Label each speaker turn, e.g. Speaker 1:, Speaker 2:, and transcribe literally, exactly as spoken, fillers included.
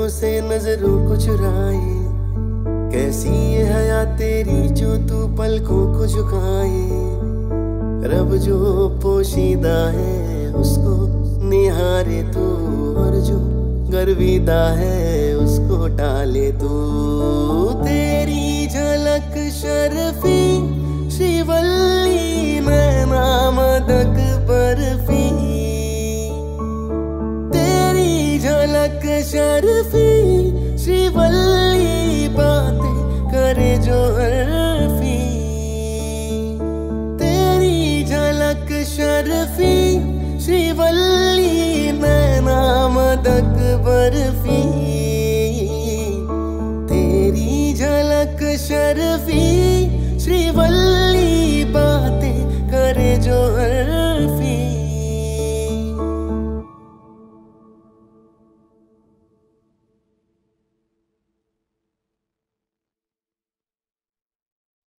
Speaker 1: से नजरों को चुराए, कैसी ये हया तेरी जो तू पलकों को झुकाए। रब जो पोशीदा है उसको निहारे तू, और जो गर्विदा है उसको टाले तू। तेरी झलक शर्फी श्रीवल्ली नैना मदक बर्फी, तेरी झलक शर्फी श्रीवल्ली बातें करे जो हरफी। तेरी झलक शर्फी श्रीवल्ली नैना मदक बर्फी, तेरी झलक शर्फी श्रीवल्ली